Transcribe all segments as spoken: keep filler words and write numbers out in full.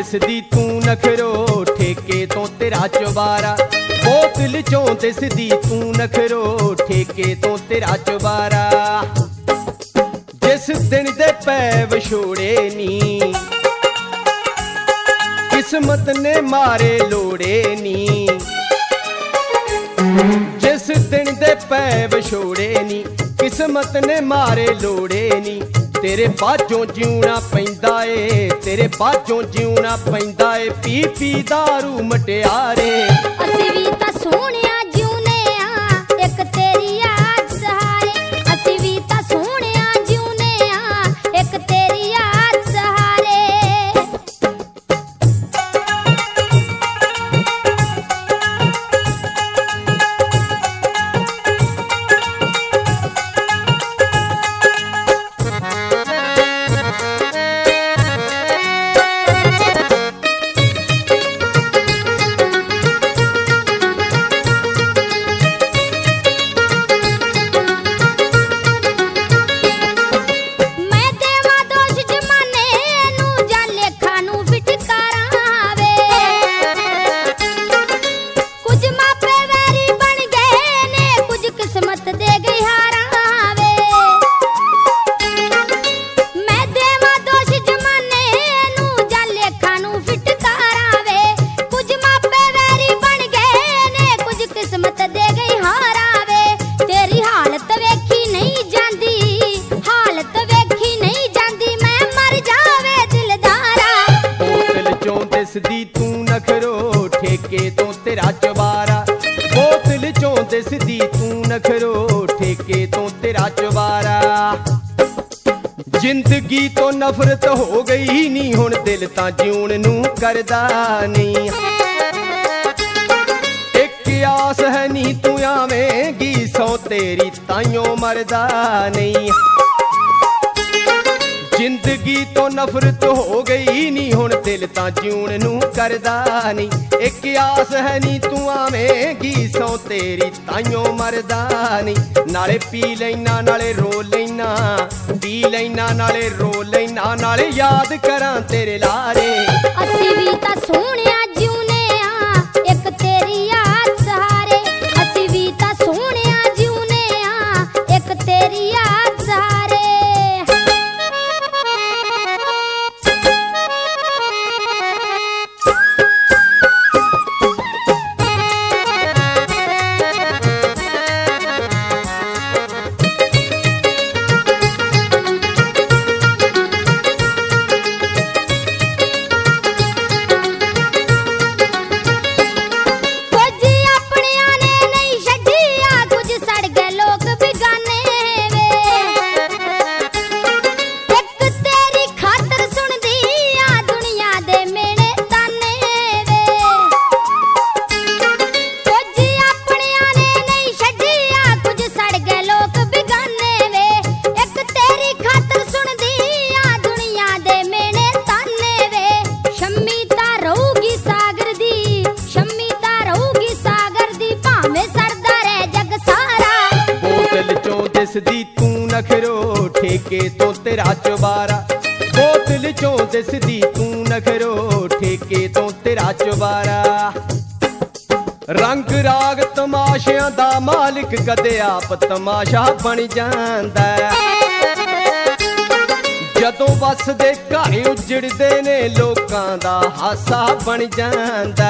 दिसदी तू नखरो ठेके तो तेरा चुबारा। बोतल चों दिसदी तू नखरो ठेके तो तेरा चुबारा। जिस दिन दे पै विछोड़े नी किस्मत ने मारे लोड़े नी। जिस दिन दे पै विछोड़े नी किस्मत ने मारे लोड़े नी। तेरे बाजों जिउना पैंदा ए तेरे बाजों जिउना पैंदा ए पी पी दारू मटियारे। असीं वी तां सोहणिया जिउने आ एक तेरी याद सहारे। असीं वी तां सोहणिया जिउने आ एक तेरी याद सहारे। दिसदी तू नखरो ठेके तो तेरा चुबारा। बोतल चों दिसदी तू नखरो ठेके तो तेरा चुबारा। जिंदगी तो नफरत हो गई नी हुण दिल तां जीउण नूं करदा नहीं। एक आस है नी तू आवेंगी सौ तेरी ताइयों मरदा नहीं। जिंदगी तो नफरत हो गई नी हुण दिल तां जीउण नूं करदा नहीं। एक आस है नी तू आवेंगी सौ तेरी ताइयों मरदा नहीं। नाले पी लैना नाले रो लैना पी लैना नाले रो लैना नाले याद करां तेरे लारे। असीं वी तां सोहणिया जिउने आ एक तेरी याद सहारे। असीं वी तां सोहणिया जिउने आ एक तेरी याद सहारे। दिसदी तू नखरो ठेके तो तेरा चुबारा। बोतल चों दिसदी तू नखरो ठेके तो तेरा चुबारा। रंग राग तमाशियां दा मालिक कदे आप तमाशा बन जांदा। जदों बस दे घर उजड़दे ने लोकां दा हासा बन जांदा।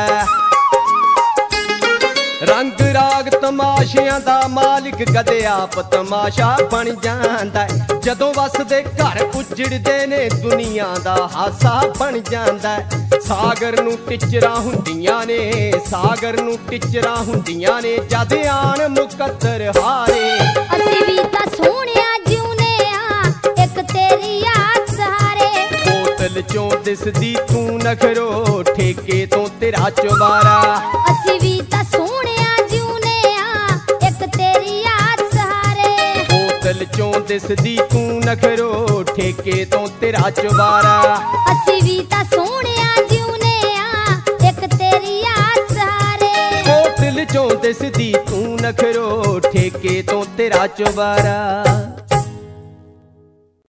रंग राग तमाशियां दा मालिक कदे आप तमाशा बन जांदा। जदों वसदे घर उजड़दे ने दुनिया दा हासा बन जांदा। सागर नूं टिचरां हुंदियां ने सागर नूं टिचरां हुंदियां ने जद आन मुकद्दर हारे। असीं वी तां सोहणिया जिउने आ एक तेरी याद सहारे। बोतल चों दिसदी तू नखरो ठेके तो तेरा चुबारा। असीं वी तां सोहणिया जिउने आ एक तेरी याद सहारे। बोतल चों दिसदी तू नखरो ठेके तो तेरा चुबारा। असीं वी तां सोहणिया जिउने आ एक तेरी याद सहारे। बोतल चों दिसदी तू नखरो ठेके तो तेरा चुबारा।